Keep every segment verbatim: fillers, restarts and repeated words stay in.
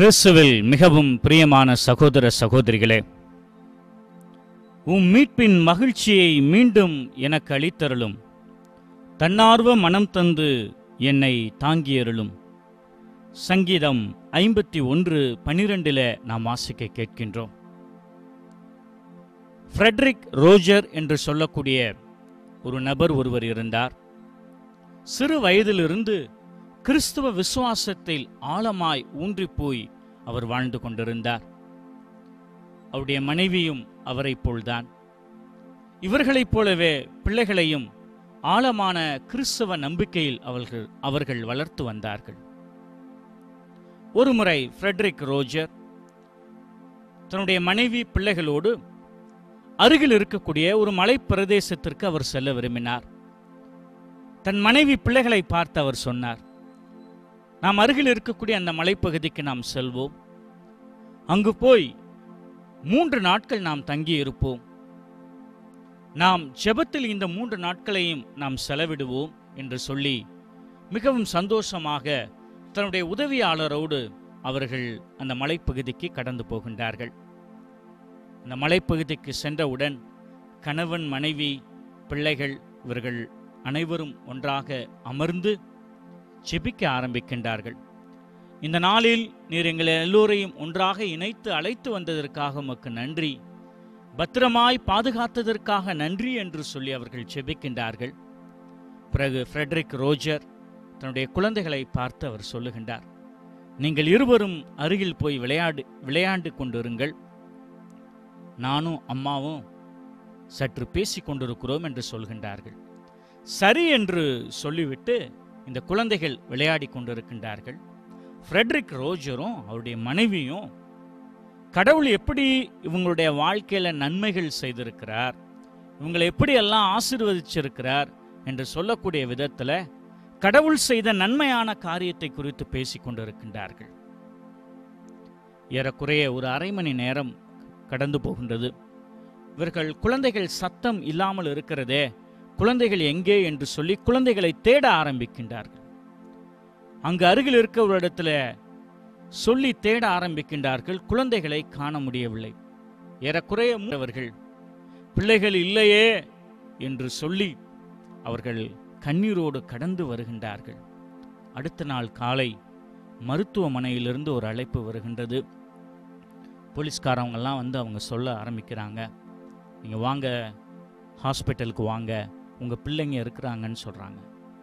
கிறிஸ்துவில் மிகவும் பிரியமான சகோதர சகோதரிகளே, உம் மீட்பின் மகிழ்ச்சியை மீண்டும் எனக்கு அளித்தருளும். தன்னார்வ மனம் தந்து என்னை தாங்கியருளும். சங்கீதம் ஐம்பத்தி ஒன்று பனிரெண்டில் நாம் வாசிக்க கேட்கின்றோம். ஃப்ரெட்ரிக் ரோஜர் என்று சொல்லக்கூடிய ஒரு நபர் ஒருவர் இருந்தார். சிறு வயதிலிருந்து கிறிஸ்துவ விசுவாசத்தில் ஆழமாய் ஊன்றி போய் அவர் வாழ்ந்து கொண்டிருந்தார். அவருடைய மனைவியும் அவரை போல்தான். இவர்களைப் போலவே பிள்ளைகளையும் ஆழமான கிறிஸ்தவ நம்பிக்கையில் அவர்கள் அவர்கள் வளர்த்து வந்தார்கள். ஒருமுறை ஃப்ரெட்ரிக் ரோஜர் தன்னுடைய மனைவி பிள்ளைகளோடு அருகில் இருக்கக்கூடிய ஒரு மலை பிரதேசத்திற்கு அவர் செல்ல விரும்பினார். தன் மனைவி பிள்ளைகளை பார்த்து அவர் சொன்னார், நாம் அருகில் இருக்கக்கூடிய அந்த மலைப்பகுதிக்கு நாம் செல்வோம். அங்கு போய் மூன்று நாட்கள் நாம் தங்கி இருப்போம். நாம் ஜெபத்தில் இந்த மூன்று நாட்களையும் நாம் செலவிடுவோம் என்று சொல்லி மிகவும் சந்தோஷமாக தன்னுடைய உதவியாளரோடு அவர்கள் அந்த மலைப்பகுதிக்கு கடந்து போகின்றார்கள். அந்த மலைப்பகுதிக்கு சென்றவுடன் கணவன், மனைவி, பிள்ளைகள் இவர்கள் அனைவரும் ஒன்றாக அமர்ந்து ஜெபிக்க ஆரம்பிக்கின்றார்கள். இந்த நாளில் நீர் எங்களை எல்லோரையும் ஒன்றாக இணைத்து அழைத்து வந்ததற்காக உமக்கு நன்றி, பத்திரமாய் பாதுகாத்ததற்காக நன்றி என்று சொல்லி அவர்கள் ஜெபிக்கின்றார்கள். பிறகு ஃப்ரெட்ரிக் ரோஜர் தன்னுடைய குழந்தைகளை பார்த்து அவர் சொல்லுகின்றார், நீங்கள் இருவரும் அருகில் போய் விளையாடு விளையாண்டு கொண்டிருங்கள், நானும் அம்மாவும் சற்று பேசி கொண்டிருக்கிறோம் என்று சொல்கின்றார்கள். சரி என்று சொல்லிவிட்டு இந்த குழந்தைகள் விளையாடி கொண்டிருக்கின்றார்கள். ஃப்ரெட்ரிக் ரோஜரும் அவருடைய மனைவியும் கடவுள் எப்படி இவங்களுடைய வாழ்க்கையில நன்மைகள் செய்திருக்கிறார், இவங்களை எப்படி எல்லாம் ஆசீர்வதிச்சிருக்கிறார் என்று சொல்லக்கூடிய விதத்தில் கடவுள் செய்த நன்மையான காரியத்தை குறித்து பேசி கொண்டிருக்கின்றார்கள். ஏறக்குறைய ஒரு அரை மணி நேரம் கடந்து போகின்றது. இவர்கள் குழந்தைகள் சத்தம் இல்லாமல் இருக்கிறதே, குழந்தைகள் எங்கே என்று சொல்லி குழந்தைகளை தேட ஆரம்பிக்கின்றார்கள். அங்கு அருகில் இருக்க ஒரு இடத்துல சொல்லி தேட ஆரம்பிக்கின்றார்கள். குழந்தைகளை காண முடியவில்லை. ஏறக்குறைய அவர்கள் பிள்ளைகள் இல்லையே என்று சொல்லி அவர்கள் கண்ணீரோடு கடந்து வருகின்றார்கள். அடுத்த நாள் காலை மருத்துவமனையிலிருந்து ஒரு அழைப்பு வருகின்றது. போலீஸ்காரவங்கெல்லாம் வந்து அவங்க சொல்ல ஆரம்பிக்கிறாங்க, நீங்கள் வாங்க, ஹாஸ்பிட்டலுக்கு வாங்க, உங்கள் பிள்ளைங்க இருக்கிறாங்கன்னு சொல்கிறாங்க.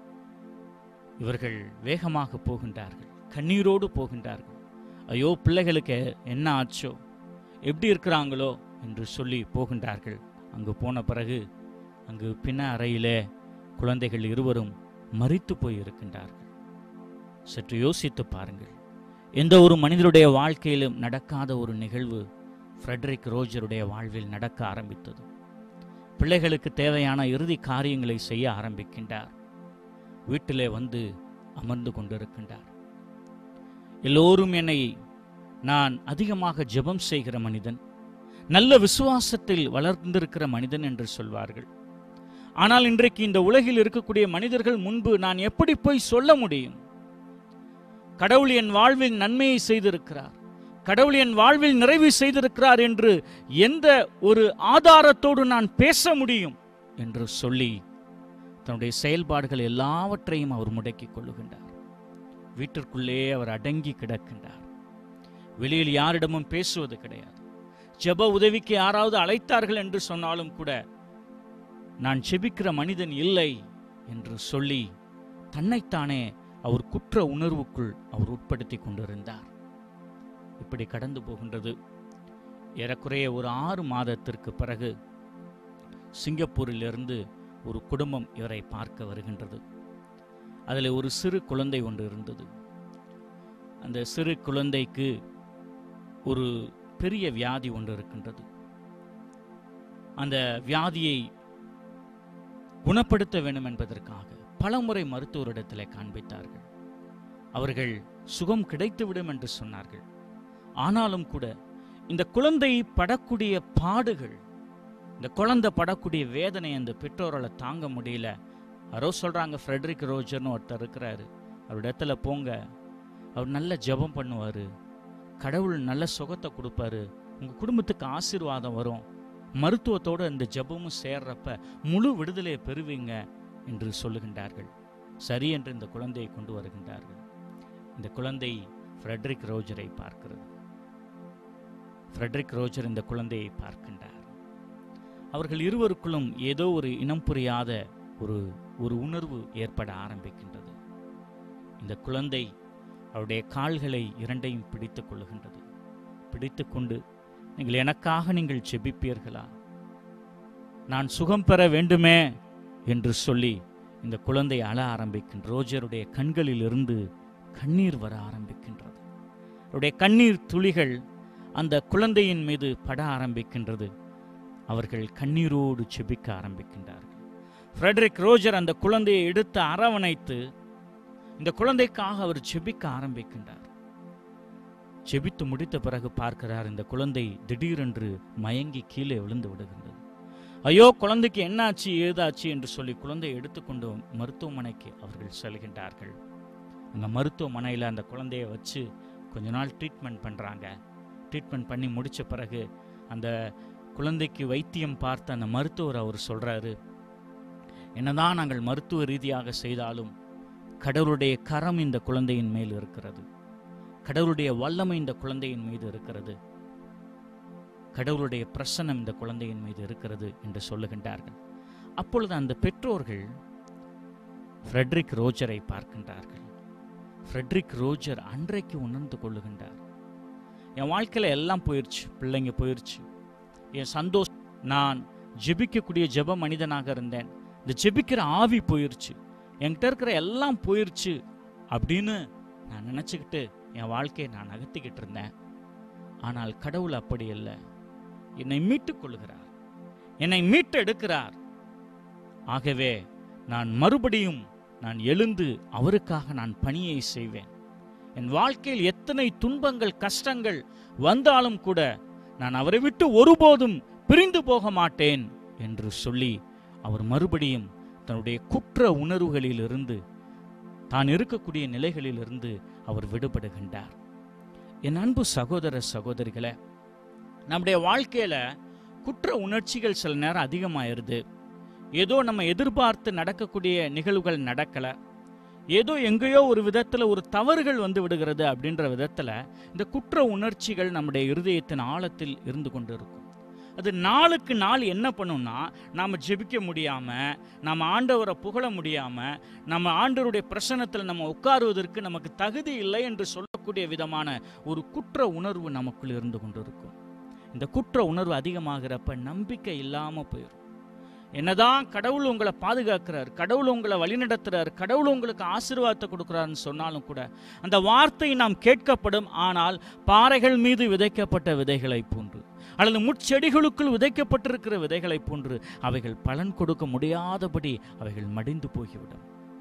இவர்கள் வேகமாக போகின்றார்கள், கண்ணீரோடு போகின்றார்கள். ஐயோ, பிள்ளைகளுக்கு என்ன ஆச்சோ, எப்படி இருக்கிறாங்களோ என்று சொல்லி போகின்றார்கள். அங்கு போன பிறகு அங்கு பின்ன அறையிலே குழந்தைகள் இருவரும் மரித்து போய் இருக்கின்றார்கள். சற்று யோசித்து பாருங்கள், எந்த ஒரு மனிதருடைய வாழ்க்கையிலும் நடக்காத ஒரு நிகழ்வு ஃப்ரெட்ரிக் ரோஜருடைய வாழ்வில் நடக்க ஆரம்பித்தது. பிள்ளைகளுக்கு தேவையான இறுதி காரியங்களை செய்ய ஆரம்பிக்கின்றார். வீட்டிலே வந்து அமர்ந்து கொண்டிருக்கின்றார். எல்லோரும் என்னை நான் அதிகமாக ஜெபம் செய்கிற மனிதன், நல்ல விசுவாசத்தில் வளர்ந்திருக்கிற மனிதன் என்று சொல்வார்கள். ஆனால் இன்றைக்கு இந்த உலகில் இருக்கக்கூடிய மனிதர்கள் முன்பு நான் எப்படி போய் சொல்ல முடியும்? கடவுள் என் வாழ்வில் நன்மையை செய்திருக்கிறார், கடவுள் என் வாழ்வில் நிறைவு செய்திருக்கிறார் என்று எந்த ஒரு ஆதாரத்தோடு நான் பேச முடியும் என்று சொல்லி தன்னுடைய செயல்பாடுகள் எல்லாவற்றையும் அவர் முடக்கிக் கொள்ளுகின்றார். வீட்டிற்குள்ளே அவர் அடங்கி கிடக்கின்றார். வெளியில் யாரிடமும் பேசுவது கிடையாது. ஜெப உதவிக்கு யாராவது அழைத்தார்கள் என்று சொன்னாலும் கூட நான் ஜெபிக்கிற மனிதன் இல்லை என்று சொல்லி தன்னைத்தானே அவர் குற்ற உணர்வுக்குள் அவர் உட்படுத்தி கொண்டிருந்தார். இப்படி கடந்து போகின்றது. ஏறக்குறைய ஒரு ஆறு மாதத்திற்கு பிறகு சிங்கப்பூரிலிருந்து ஒரு குடும்பம் இவரை பார்க்க வருகின்றது. அதில் ஒரு சிறு குழந்தை ஒன்று இருந்தது. அந்த சிறு குழந்தைக்கு ஒரு பெரிய வியாதி ஒன்று இருக்கின்றது. அந்த வியாதியை குணப்படுத்த வேண்டும் என்பதற்காக பலமுறை மருத்துவரிடத்தில் காண்பித்தார்கள். அவர்கள் சுகம் கிடைத்துவிடும் என்று சொன்னார்கள். ஆனாலும் கூட இந்த குழந்தை படக்கூடிய பாடுகள், இந்த குழந்தை படக்கூடிய வேதனை அந்த பெற்றோரால் தாங்க முடியல. யாரோ சொல்றாங்க, ஃப்ரெட்ரிக் ரோஜர்னு ஒருத்தர் இருக்கிறாரு, அவரிடத்துல போங்க, அவர் நல்ல ஜெபம் பண்ணுவார், கடவுள் நல்ல சுகத்தை கொடுப்பாரு, உங்கள் குடும்பத்துக்கு ஆசீர்வாதம் வரும், மருத்துவத்தோடு அந்த ஜெபமும் சேர்றப்ப முழு விடுதலையை பெறுவீங்க என்று சொல்லுகின்றார்கள். சரி என்று இந்த குழந்தையை கொண்டு வருகின்றார்கள். இந்த குழந்தை ஃப்ரெட்ரிக் ரோஜரை பார்க்கிறது. ஃப்ரெட்ரிக் ரோஜர் இந்த குழந்தையை பார்க்கின்றார். அவர்கள் இருவருக்குள்ளும் ஏதோ ஒரு இனம் புரியாத ஒரு ஒரு உணர்வு ஏற்பட ஆரம்பிக்கின்றது. இந்த குழந்தை அவருடைய கால்களை இரண்டையும் பிடித்துக் கொள்ளுகின்றது. பிடித்து கொண்டு, நீங்கள் எனக்காக நீங்கள் செபிப்பீர்களா, நான் சுகம் பெற வேண்டுமே என்று சொல்லி இந்த குழந்தை அழ ஆரம்பிக்கின்ற. ரோஜருடைய கண்களில் இருந்து கண்ணீர் வர ஆரம்பிக்கின்றது. அவருடைய கண்ணீர் துளிகள் அந்த குழந்தையின் மீது பட ஆரம்பிக்கின்றது. அவர்கள் கண்ணீரோடு செபிக்க ஆரம்பிக்கின்றார்கள். ஃப்ரெட்ரிக் ரோஜர் அந்த குழந்தையை எடுத்து அரவணைத்து இந்த குழந்தைக்காக அவர் செபிக்க ஆரம்பிக்கின்றார். செபித்து முடித்த பிறகு பார்க்கிறார், இந்த குழந்தை திடீரென்று மயங்கி கீழே விழுந்து விடுகின்றது. ஐயோ, குழந்தைக்கு என்னாச்சு ஏதாச்சு என்று சொல்லி குழந்தையை எடுத்துக்கொண்டு மருத்துவமனைக்கு அவர்கள் செல்கின்றார்கள். அந்த மருத்துவமனையில் அந்த குழந்தையை வச்சு கொஞ்ச நாள் ட்ரீட்மெண்ட் பண்ணுறாங்க. ட்ரீட்மெண்ட் பண்ணி முடித்த பிறகு அந்த குழந்தைக்கு வைத்தியம் பார்த்த அந்த மருத்துவர் அவர் சொல்கிறாரு, என்னதான் நாங்கள் மருத்துவ ரீதியாக செய்தாலும் கடவுளுடைய கரம் இந்த குழந்தையின் மேல் இருக்கிறது, கடவுளுடைய வல்லமை இந்த குழந்தையின் மீது இருக்கிறது, கடவுளுடைய பிரசன்னம் இந்த குழந்தையின் மீது இருக்கிறது என்று சொல்லுகின்றார்கள். அப்பொழுது அந்த பெற்றோர்கள் ஃப்ரெட்ரிக் ரோஜரை பார்க்கின்றார்கள். ஃப்ரெட்ரிக் ரோஜர் அன்றைக்கு உணர்ந்து கொள்ளுகின்றார், என் வாழ்க்கையில் எல்லாம் போயிடுச்சு, பிள்ளைங்க போயிடுச்சு, என் சந்தோஷம், நான் ஜெபிக்கக்கூடிய ஜெப மனிதனாக இருந்தேன், இந்த ஜெபிக்கிற ஆவி போயிடுச்சு, என்கிட்ட இருக்கிற எல்லாம் போயிடுச்சு அப்படின்னு நான் நினச்சிக்கிட்டு என் வாழ்க்கையை நான் நகர்த்திக்கிட்டு இருந்தேன். ஆனால் கடவுள் அப்படி இல்லை, என்னை மீட்டுக் கொள்கிறார், என்னை மீட்டு எடுக்கிறார். ஆகவே நான் மறுபடியும் நான் எழுந்து அவருக்காக நான் பணியை செய்வேன். என் வாழ்க்கையில் எத்தனை துன்பங்கள் கஷ்டங்கள் வந்தாலும் கூட நான் அவரை விட்டு ஒருபோதும் பிரிந்து போக மாட்டேன் என்று சொல்லி அவர் மறுபடியும் தன்னுடைய குற்ற உணர்வுகளிலிருந்து, தான் இருக்கக்கூடிய நிலைகளிலிருந்து அவர் விடுபடுகின்றார். என் அன்பு சகோதர சகோதரிகளே, நம்முடைய வாழ்க்கையில குற்ற உணர்ச்சிகள் சில நேரம் அதிகமாயிருது. ஏதோ நம்ம எதிர்பார்த்து நடக்கக்கூடிய நிகழ்வுகள் நடக்கல, ஏதோ எங்கேயோ ஒரு விதத்துல ஒரு தவறுகள் வந்து விடுகிறது அப்படின்ற விதத்துல இந்த குற்ற உணர்ச்சிகள் நம்முடைய இருதயத்தின் ஆழத்தில் இருந்து கொண்டு இருக்கும். அது நாளுக்கு நாள் என்ன பண்ணும்னா, நாம் ஜெபிக்க முடியாமல், நம்ம ஆண்டவரை புகழ முடியாமல், நம்ம ஆண்டவருடைய பிரசன்னத்தில் நம்ம உட்காருவதற்கு நமக்கு தகுதி இல்லை என்று சொல்லக்கூடிய விதமான ஒரு குற்ற உணர்வு நமக்குள் இருந்து கொண்டு இருக்கும். இந்த குற்ற உணர்வு அதிகமாகிறப்ப நம்பிக்கை இல்லாமல் போயிடும். என்னதான் கடவுள் உங்களை பாதுகாக்கிறார், கடவுள் உங்களை வழிநடத்துறார், கடவுள் உங்களுக்கு ஆசீர்வாதத்தை கொடுக்குறாருன்னு சொன்னாலும் கூட அந்த வார்த்தை நாம் கேட்கப்படும். ஆனால் பாறைகள் மீது விதைக்கப்பட்ட விதைகளை போன்று, அல்லது முட்செடிகளுக்குள் விதைக்கப்பட்டிருக்கிற விதைகளை போன்று அவைகள் பலன் கொடுக்க முடியாதபடி அவைகள் மடிந்து போய்விடும்.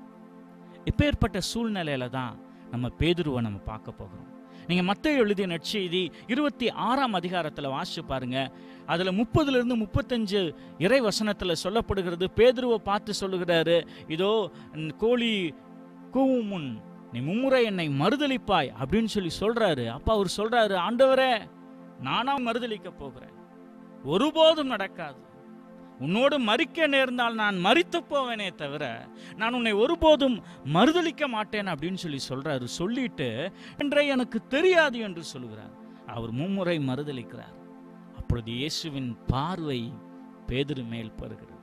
இப்பேற்பட்ட சூழ்நிலையில தான் நம்ம பேதுருவை நம்ம பார்க்க போகிறோம். நீங்க மத்தேயு எழுதிய நற்செய்தி இருபத்தி ஆறாம் அதிகாரத்துல வாசிச்சு பாருங்க. அதுல முப்பதுல இருந்து முப்பத்தஞ்சு இறை வசனத்துல சொல்லப்படுகிறது. பேதுருவை பார்த்து சொல்லுகிறாரு, இதோ கோழி கூவும் முன் நீ மும்முறை என்னை மறுதலிப்பாய் அப்படின்னு சொல்லி சொல்றாரு. அப்ப அவர் சொல்றாரு, ஆண்டவரே, நானா மறுதலிக்க போகிறேன், ஒருபோதும் நடக்காது, உன்னோடு மறிக்க நேர்ந்தால் நான் மரித்து போவேனே தவிர நான் உன்னை ஒருபோதும் மறுதலிக்க மாட்டேன் அப்படின்னு சொல்லி சொல்றாரு. சொல்லிட்டு என்றே எனக்கு தெரியாது என்று சொல்கிறார். அவர் மும்முறை மறுதலிக்கிறார். அப்பொழுது இயேசுவின் பார்வை பேதுரு மேல் படுகிறது.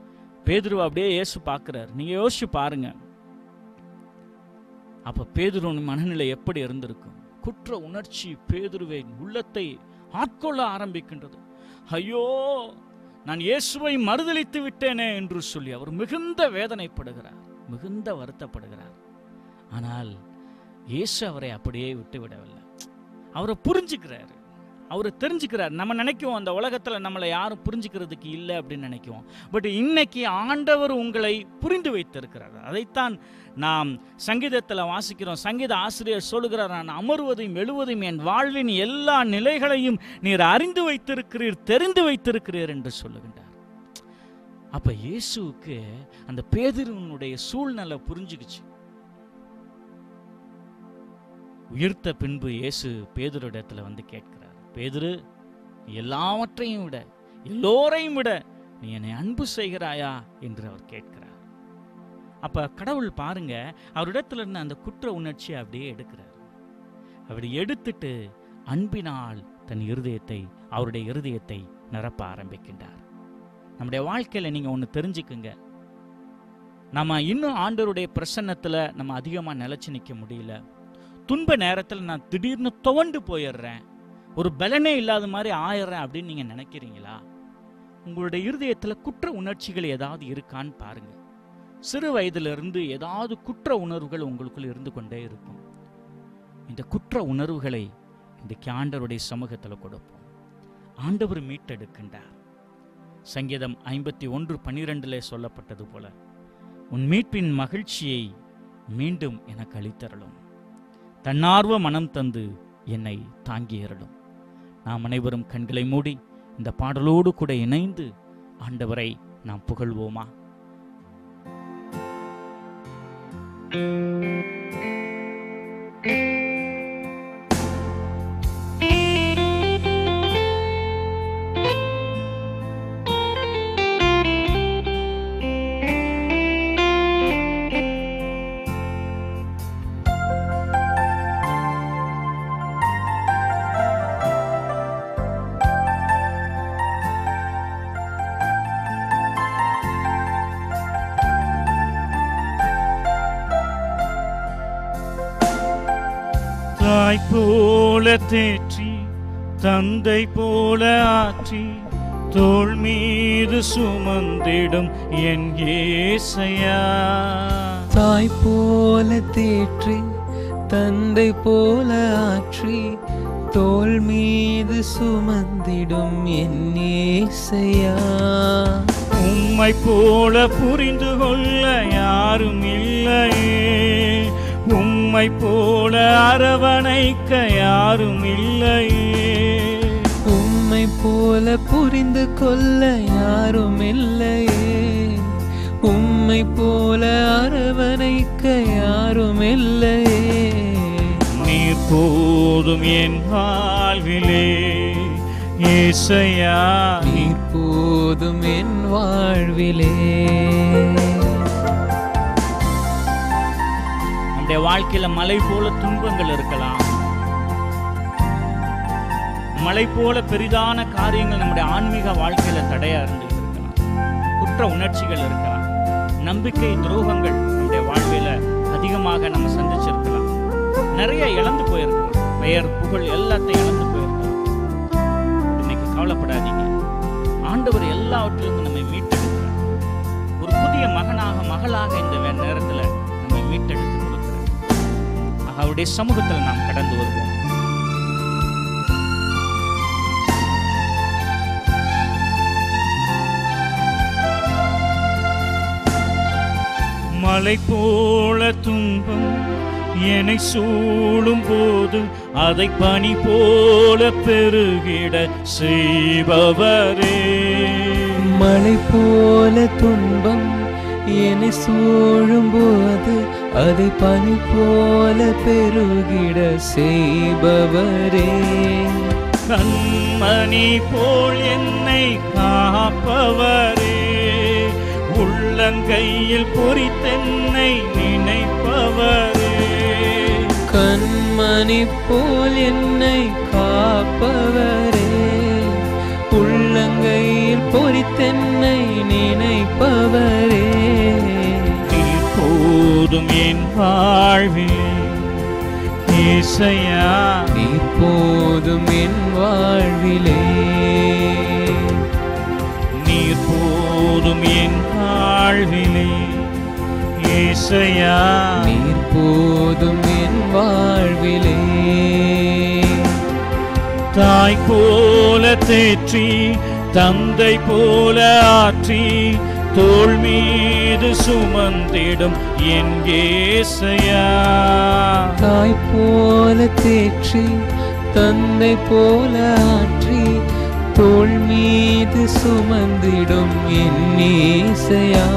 பேதுரு அப்படியே இயேசு பார்க்கிறார். நீங்க யோசிச்சு பாருங்க, அப்ப பேதுருவின் மனநிலை எப்படி இருந்திருக்கும்? குற்ற உணர்ச்சி பேதுருவை உள்ளத்தை ஆட்கொள்ள ஆரம்பிக்கின்றது. ஐயோ, நான் இயேசுவை மறுதலித்து விட்டேனே என்று சொல்லி அவர் மிகுந்த வேதனைப்படுகிறார், மிகுந்த வருத்தப்படுகிறார். ஆனால் இயேசு அவரை அப்படியே விட்டு விடவில்லை. அவரை புரிஞ்சுக்கிறாரு, அவரை தெரிஞ்சுக்கிறார். நம்ம நினைக்குவோம் அந்த உலகத்தில் நம்மளை யாரும் புரிஞ்சுக்கிறதுக்கு இல்லை அப்படின்னு நினைக்குவோம். பட் இன்னைக்கு ஆண்டவர் உங்களை புரிந்து வைத்திருக்கிறார். அதைத்தான் நாம் சங்கீதத்தில் வாசிக்கிறோம். சங்கீத ஆசிரியர் சொல்லுகிறார், நான் அமர்வதையும் எழுவதையும் என் வாழ்வின் எல்லா நிலைகளையும் நீர் அறிந்து வைத்திருக்கிறீர், தெரிந்து வைத்திருக்கிறீர் என்று சொல்லுகின்றார். அப்ப இயேசுவுக்கு அந்த பேதுருவினுடைய சூழ்நிலை புரிஞ்சுக்குச்சு. உயிர்த்த பின்பு இயேசு பேதுருவிடத்துல வந்து கேட்கிறார், பேதுரு, எல்லாவற்றையும் விட எல்லோரையும் விட நீ என்னை அன்பு செய்கிறாயா என்று அவர் கேட்கிறார். அப்ப கடவுள் பாருங்க, அவரிடத்துல இருந்த அந்த குற்ற உணர்ச்சியை அப்படியே எடுக்கிறார். அப்படி எடுத்துட்டு அன்பினால் தன் இருதயத்தை, அவருடைய இருதயத்தை நிரப்ப ஆரம்பிக்கின்றார். நம்முடைய வாழ்க்கையில நீங்க ஒண்ணு தெரிஞ்சுக்குங்க, நம்ம இன்னும் ஆண்டவருடைய பிரசன்னத்துல நம்ம அதிகமா நிலைச்சு நிற்க முடியல. துன்ப நேரத்தில் நான் திடீர்னு துவண்டு போயிடுறேன், ஒரு பலனே இல்லாத மாதிரி ஆயிடுறேன் அப்படின்னு நீங்க நினைக்கிறீங்களா? உங்களுடைய இருதயத்துல குற்ற உணர்ச்சிகள் ஏதாவது இருக்கான்னு பாருங்க. சிறு வயதிலிருந்து ஏதாவது குற்ற உணர்வுகள் உங்களுக்குள் இருந்து கொண்டே இருக்கும். இந்த குற்ற உணர்வுகளை இன்றைக்கு ஆண்டவருடைய சமூகத்தில் கொடுப்போம். ஆண்டவர் மீட்டெடுக்கின்றார். சங்கீதம் ஐம்பத்தி ஒன்று பனிரெண்டுல சொல்லப்பட்டது போல, உன் மீட்பின் மகிழ்ச்சியை மீண்டும் எனக்கு அளித்தருளும், தன்னார்வ மனம் தந்து என்னை தாங்கியருளும். நாம் அனைவரும் கண்களை மூடி இந்த பாடலோடு கூட இணைந்து ஆண்டவரை நாம் புகழ்வோமா? தாய் போல தேற்றி தந்தை போல ஆற்றி தோள் மீது சுமந்திடும் என் இயேசையா. தாய் போல தேற்றி தந்தை போல ஆற்றி தோள் மீது சுமந்திடும் என் இயேசையா. உம்மை போல புரிந்து கொள்ள யாரும் இல்லையே, உம்மை போல அரவணைக்க யாரும் இல்லையே, உம்மை போல புரிந்து கொள்ள யாரும் இல்லையே, உம்மை போல அரவணைக்க யாரும் இல்லையே. நீர் போதும் என் வாழ்விலே இயேசையா, நீர் போதும் என் வாழ்விலே. நம்முடைய வாழ்க்கையில மலை போல துன்பங்கள் இருக்கலாம், மலை போல பெரிதான காரியங்கள் நம்முடைய ஆன்மீக வாழ்க்கையில தடையா இருந்து இருக்கலாம், குற்ற உணர்ச்சிகள் இருக்கலாம், நம்பிக்கை துரோகங்கள் நம்முடைய வாழ்க்கையில அதிகமாக நம்ம சந்திச்சிருக்கலாம், நிறைய இழந்து போயிருக்கலாம், பெயர் புகழ் எல்லாத்தையும் இழந்து போயிருக்கலாம். இன்னைக்கு கவலைப்படாதீங்க, ஆண்டவர் எல்லாவற்றிலிருந்து நம்மை மீட்டெடுக்கிறார். ஒரு புதிய மகனாக மகளாக இந்த நேரத்துல நம்மை மீட்டெடுத்து கொடுக்கிறார். அவருடைய சமூகத்தில் நாம் கடந்து வருவோம். மலை போல துன்பம் என்னை சூழும் போது அதை பனி போல பெருகிட செய்பவரே. மலை போல துன்பம் என்னை சூழும் போது அதை பனி போல பெருகிட செய்பவரே. கண்மணி போல் என்னை காப்பவரே, உள்ளங்கையில் பொறித்தென்னை நினைப்பவரே. கண்மணி போல் என்னை காப்பவரே, உள்ளங்கையில் பொறித்தென்னை நினைப்பவரே. நீர் போதும் என் வாழ்விலே இயேசையா, நீர் போதும் என் வாழ்விலே. நீர் போதும் என் வாழ்விலே இயேசையா, நீர் போதும் என் வாழ்விலே. தாய் போல தேற்றி தந்தை போல ஆற்றி தோள் மீது சுமந்திடும் என் இயேசையா. தாய் போல தேற்றி தந்தை போல ஆற்றி தோள் மீது சுமந்திடும் என் இயேசையா.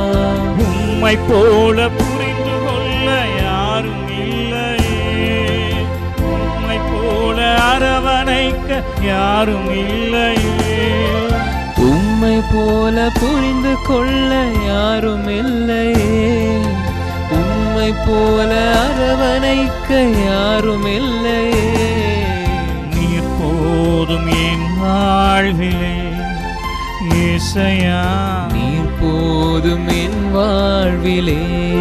உம்மை போல புரிந்து கொள்ள யாரும் இல்லையே, அரவணைக்க யாரும் இல்லையே. உம்மை போல புரிந்து கொள்ள யாரும் இல்லையே. உம்மை போல அரவணைக்க யாரும் இல்லையே. நீர் போதும் என் வாழ்விலே இயேசையா, நீர் போதும் என் வாழ்விலே.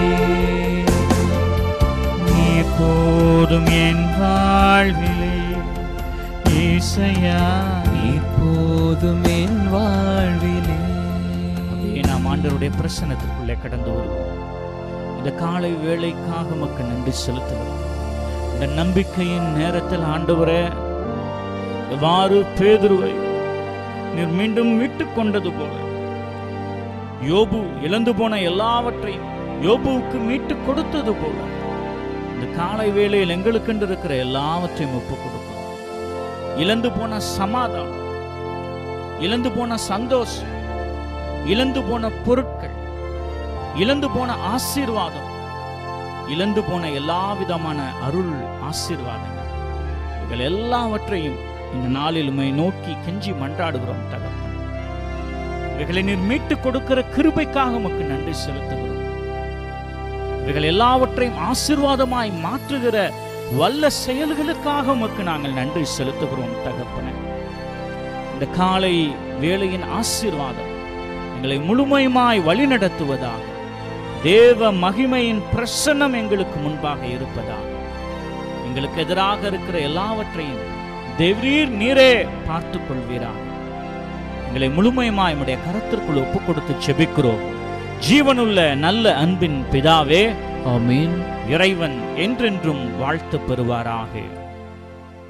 நீர் போதும் என் வாழ்விலே இயேசையா, நீர் போதும் என் வாழ்விலே. அப்படியே நாம் ஆண்டவருடைய பிரசன்னத்திற்குள்ளே கடந்து வருவோம். இந்த காலை வேளைக்காக உமக்கு நன்றி செலுத்துகிறோம். இந்த நம்பிக்கையின் நேரத்தில் ஆண்டவரே, எவ்வாறு பேதுருவை நீர் மீண்டும் மீட்டு கொண்டது போல, யோபு இழந்து போன எல்லாவற்றையும் யோபுவுக்கு மீட்டு கொடுத்தது போல, இந்த காலை வேளையில் எங்களுக்கென்று இருக்கிற எல்லாவற்றையும் ஒப்பு கொடுக்கும். இழந்து போன சமாதானம், இழந்து போன சந்தோஷம், இழந்து போன பொருட்கள், இழந்து போன ஆசீர்வாதம், இழந்து போன எல்லா விதமான அருள் ஆசீர்வாதங்கள், இவைகள் எல்லாவற்றையும் இந்த நாளில் உம்மை நோக்கி கெஞ்சி மன்றாடுகிறோம் தகப்பனே. இவைகளை நீர் மீட்டு கொடுக்கிற கிருபைக்காக உமக்கு நன்றி செலுத்துகிறோம். இவைகள் எல்லாவற்றையும் ஆசீர்வாதமாய் மாற்றுகிற வல்ல செயல்களுக்காக உமக்கு நாங்கள் நன்றி செலுத்துகிறோம் தகப்பனே. இந்த காலை வேளையின் ஆசீர்வாதம் எங்களை முழுமையுமாய் வழிநடத்துவதாக, தேவ மகிமையின் பிரசன்னம் எங்களுக்கு முன்பாக இருப்பதாக, எங்களுக்கு எதிராக இருக்கிற எல்லாவற்றையும் தேவரீர் நீரே பார்த்துக் கொள்வீராக. எங்களை முழுமையுமாய் உம்முடைய கரத்திற்குள் ஒப்புக் கொடுத்து செபிக்கிறோம் ஜீவனுள்ள நல்ல அன்பின் பிதாவே. ஆமென். இறைவன் என்றென்றும் வாழ்த்து பெறுவாராக.